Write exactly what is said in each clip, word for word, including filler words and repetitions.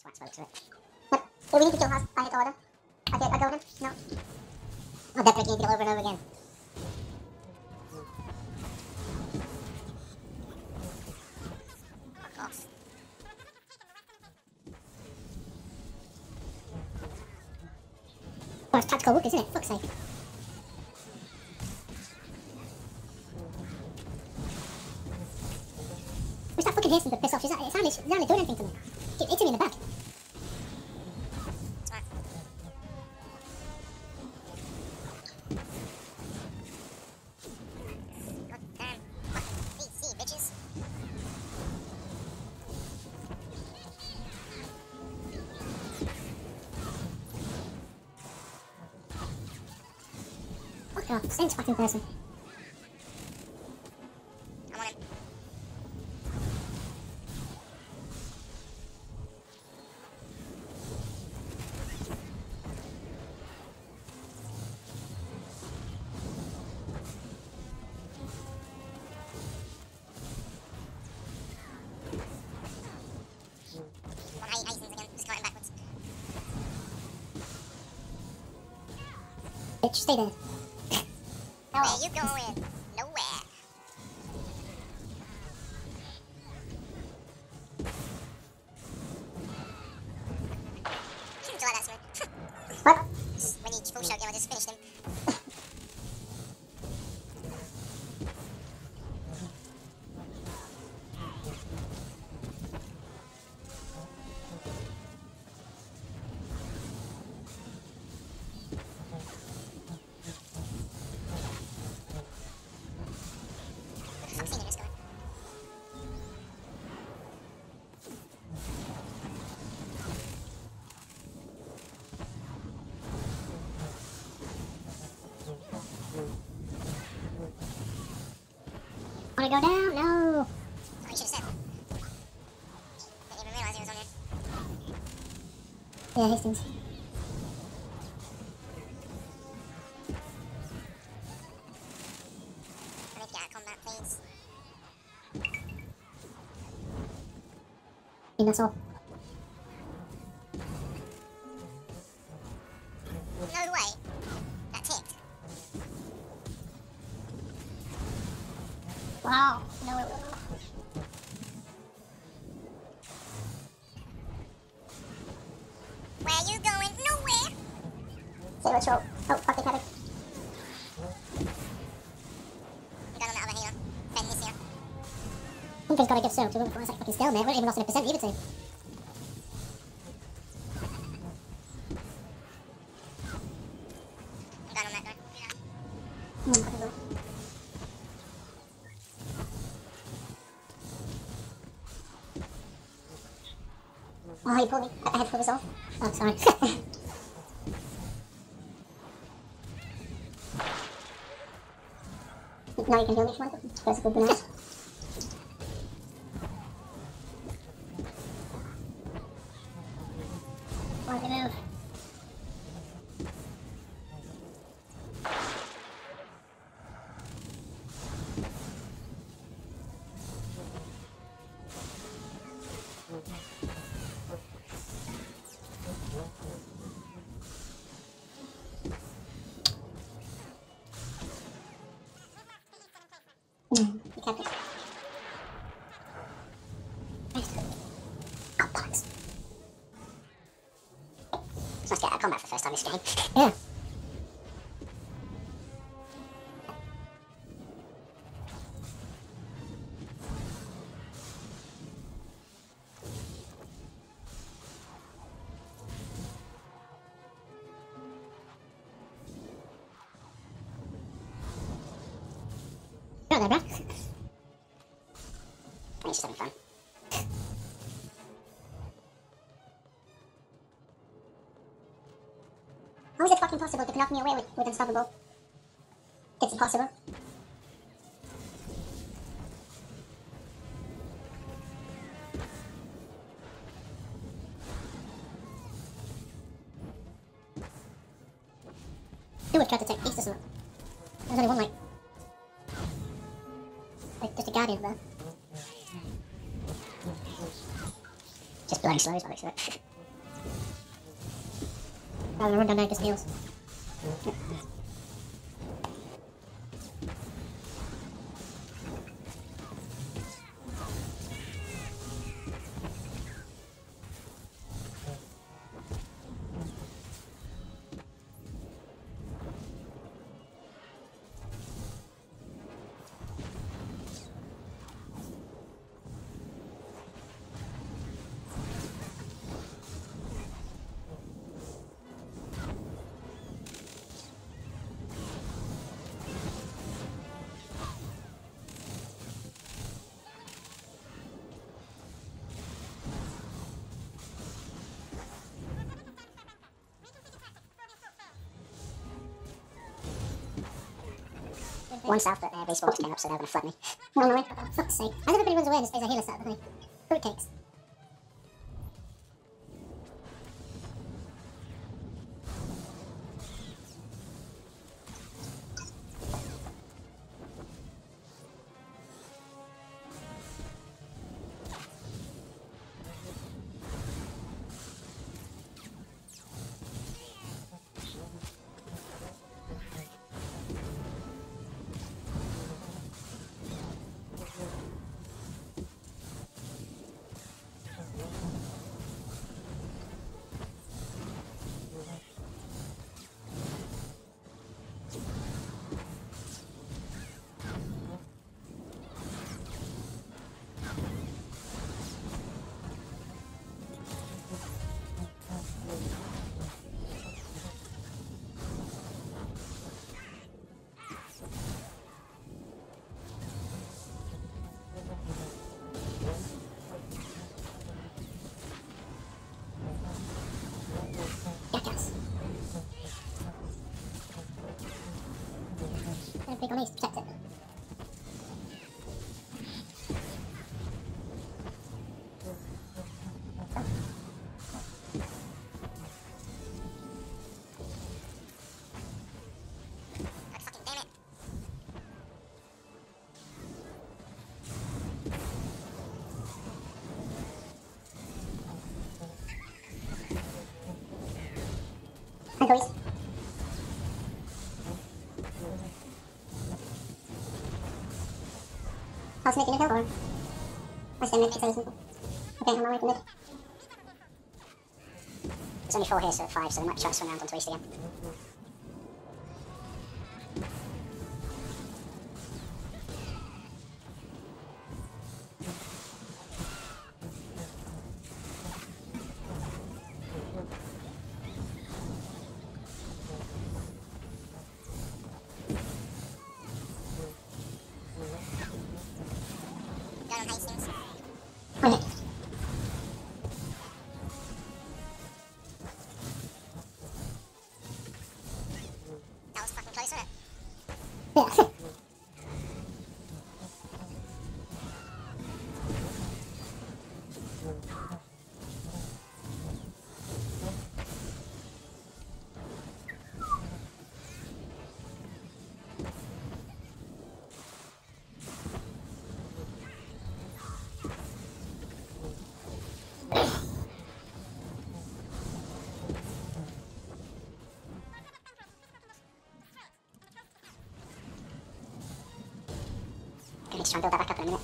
spoke to it. But do we need to kill Haas? I hit order. I get I go him? No. I'll definitely need to go over and over again. Fuck off. Oh, it's tactical look, isn't it? Fuck's sake. Where's that fucking Hastings to piss off? She's not, it's only, she's only doing anything to me. She's hitting me in the back. Smart. Goddamn fucking P C, bitches. Fuck off, same fucking person. I want him. Bitch, stay there. Where are you going? Nowhere. Shouldn't do like that, Smith. What? When you full shot him, I just finished him. Wanna go down? No! Oh, you should've said. Didn't even realize he was on here. Yeah, Hastings. I need to get out of combat, please. I think that's all. No way. That's it. Wow, no, no, no. Where are you going? Nowhere! Zero troll. Oh, fuck the cover. We got on the other healer. Ben this here. Something's gotta give so, because we're like fucking stalemate. We haven't even lost in a percent either team. I'm going on that door. Yeah. Mm, fucking go. Oh, you pulled me. I had to pull this off. Oh, sorry. Now you can heal me if you want to. That's a good nice. Why don't you move? Mm, you kept it. Nice. Oh, bollocks. It's nice to get out of combat for the first time this game. Yeah. You're not there, bruh. He's just having fun. How is it fucking possible to knock me away with, with Unstoppable? It's impossible. Who would try to take East or something? There's only one, like... Like, just a guardian there. Just bloody slow is what I said. Rather than run down there just heals. One south, but uh, respawn just came up, so they're going to flood me. Oh no, oh, fuck's sake. As everybody runs away, there's, there's a healer set up behind. Fruitcakes. Big on these to protect it. Fucking damn it. Hi, boys. How's making it help or? I stay mid, because okay, I'm away from mid. There's only four here, so five, so they might try to swing around onto east again. Okay. That was fucking close, wasn't it? Yeah. I need to try and build that back up in a minute.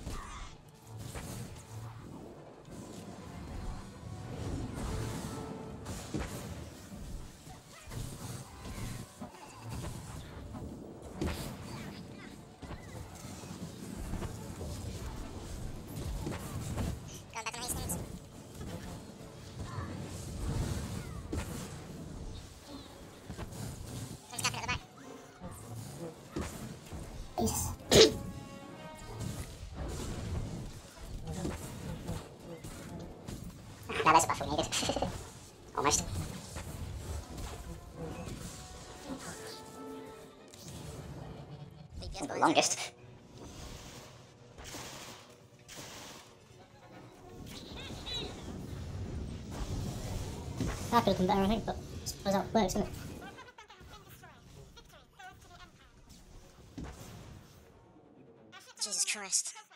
Going back on Hastings. Who's tapping at the back? Jesus. Now there's a buff we needed. Almost. The longest. That could have been better, I think, but I suppose that works, doesn't it? Jesus Christ.